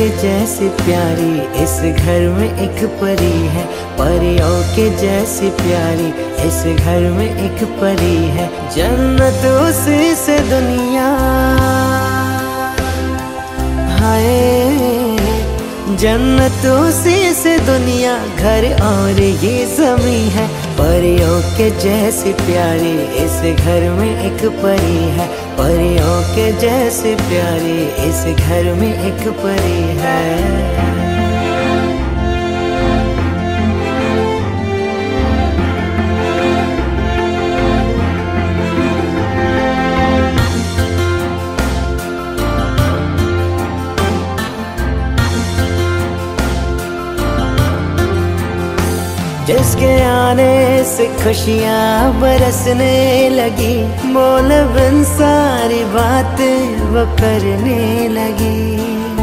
जैसी प्यारी इस घर में एक परी है, परियों के जैसी प्यारी इस घर में एक परी है। जन्नत उसी से दुनिया, हाय जन्नत उसी से दुनिया, घर और ये ज़मीं है। परियों के जैसी प्यारी इस घर में एक परी है, परियों के जैसी प्यारी इस घर में एक परी है। जिसके आने से खुशियाँ बरसने लगी, बोल बिन सारी बातें वो करने लगी।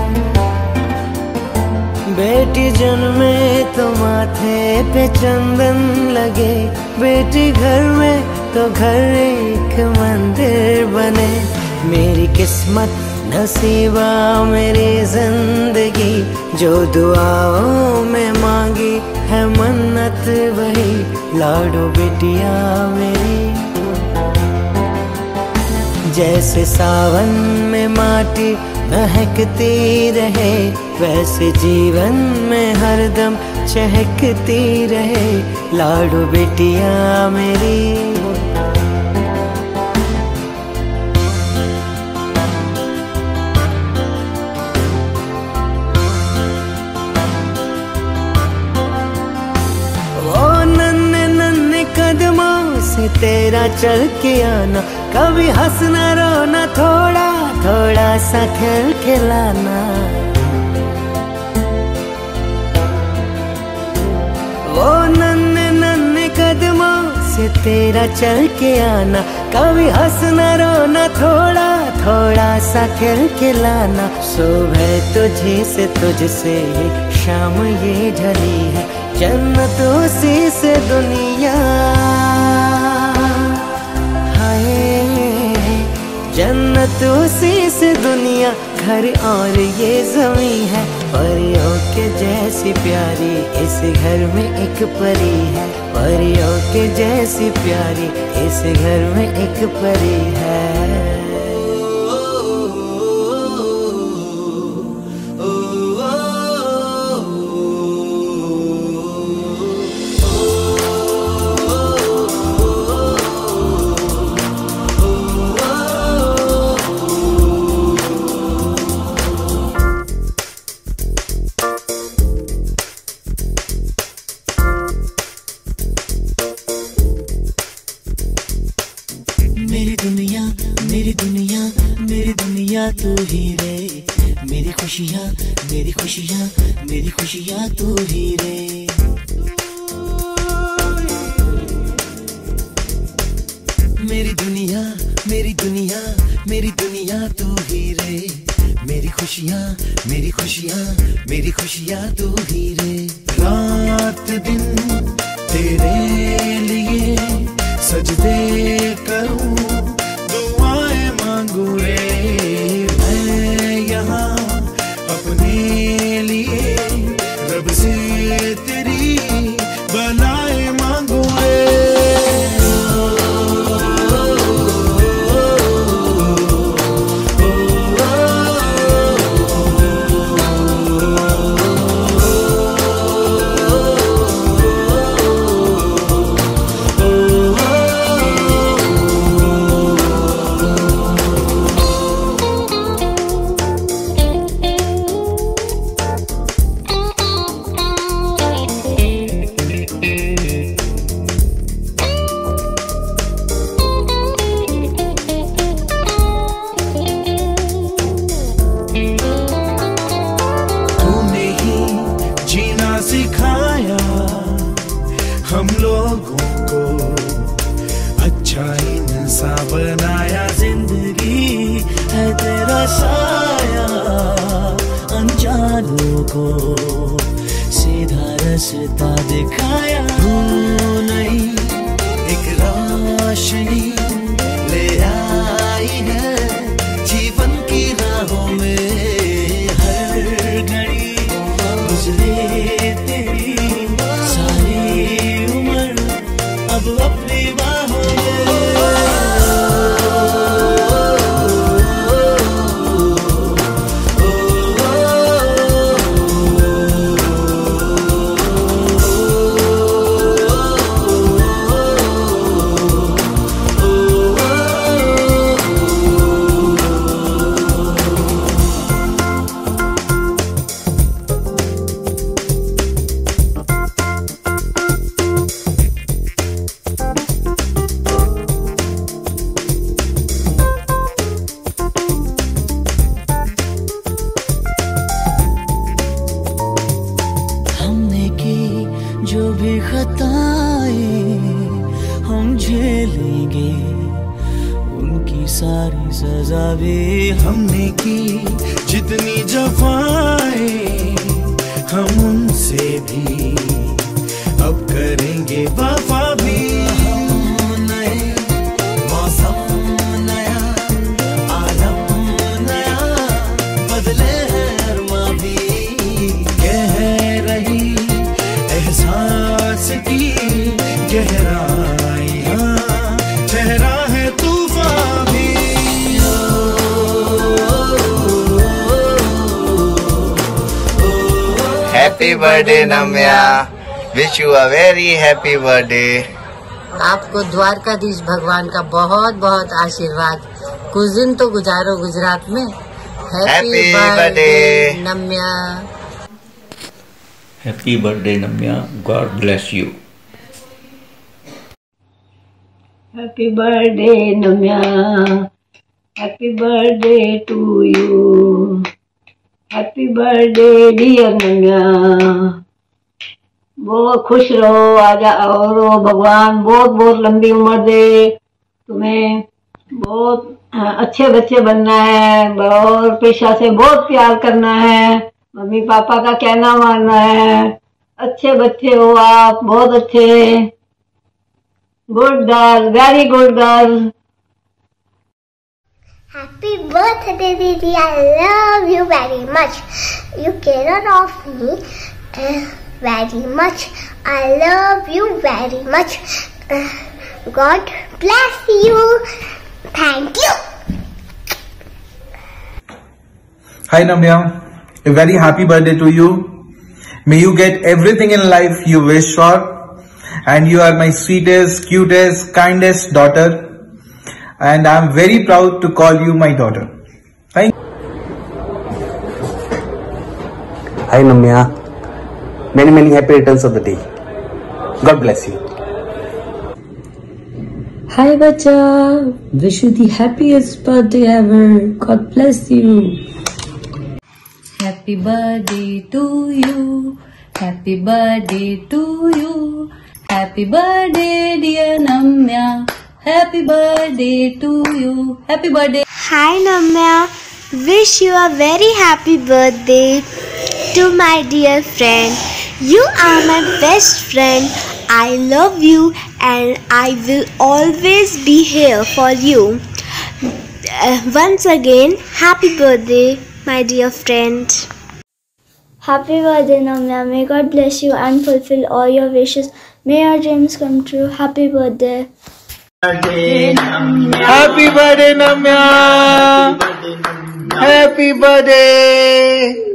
बेटी जन्मे तो माथे पे चंदन लगे, बेटी घर में तो घर एक मंदिर बने। मेरी किस्मत नसीबा मेरी जिंदगी, जो दुआओं में मांगी है मन्नत वही, लाडो बिटिया मेरी। जैसे सावन में माटी महकती रहे, वैसे जीवन में हरदम चहकती रहे, लाडो बिटिया मेरी। कदमों से तेरा चल के आना, कभी हंसना रोना, थोड़ा थोड़ा सा खेल खिलाना। वो नन्हे नन्हे कदमों से तेरा चल के आना, कभी हंसना रोना, थोड़ा थोड़ा सा खेल खिलाना। सुबह तुझसे शाम ये ढली है, जन्नत उसी से दुनिया, हाय जन्नत उसी से दुनिया, घर और ये ज़मीं है। परियों के जैसी प्यारी इस घर में एक परी है, परियों के जैसी प्यारी इस घर में एक परी है। मेरी दुनिया मेरी दुनिया मेरी दुनिया तू ही रे, मेरी खुशियाँ मेरी खुशियाँ मेरी खुशियाँ तू ही रे। मेरी दुनिया मेरी दुनिया मेरी दुनिया तू ही रे, मेरी खुशियाँ मेरी खुशियाँ मेरी खुशियाँ तू ही रे। रात दिन तेरे लिए सजदे करूं, दुआएं मांगू रे मैं यहाँ अपने लिए, रब से तेरी बनाए मांगू रे। सिखाया हम लोगों को, अच्छा इंसान बनाया, जिंदगी है तेरा साया, अनजानों को सीधा रास्ता दिखाया। तू नहीं एक रोशनी ले आई है जीवन की राहों में, हर घड़ी सजा भी हमने की, जितनी जफाएं हम उनसे भी अब करेंगे वफा भी। नए मौसम नया, आलम नया, बदले हैं अरमा भी, कह रही एहसास की गहराइयां, चेहरा है तूफान भी। Happy birthday Namya, wish you a very happy birthday. आपको द्वारकाधीश भगवान का बहुत बहुत आशीर्वाद। कुछ दिन तो गुजारो गुजरात में। Happy birthday Namya. Happy birthday Namya, God bless you. Happy birthday Namya, happy birthday to you, happy birthday dear Namya. बहुत खुश रहो आजा, और भगवान बहुत बहुत लंबी उम्र दे तुम्हें। बहुत अच्छे बच्चे बनना है और पेशा से बहुत प्यार करना है, मम्मी पापा का कहना मानना है। अच्छे बच्चे हो आप, बहुत अच्छे। Good girl, very good girl. Happy birthday, Didi. I love you very much. You care of me very much. I love you very much. God bless you. Thank you. Hi Namya, a very happy birthday to you. May you get everything in life you wish for. And you are my sweetest, cutest, kindest daughter. And I am very proud to call you my daughter. Thank you. Hi Namya, many happy returns of the day. God bless you. Hi bacha, wish you the happiest birthday ever. God bless you. Happy birthday to you. Happy birthday to you. Happy birthday dear Namya. Happy birthday to you. Happy birthday. Hi Namya, wish you a very happy birthday to my dear friend. You are my best friend. I love you and I will always be here for you. Once again, happy birthday, my dear friend. Happy birthday, Namya. May God bless you and fulfill all your wishes. May your dreams come true. Happy birthday. Happy birthday Namya. Happy birthday.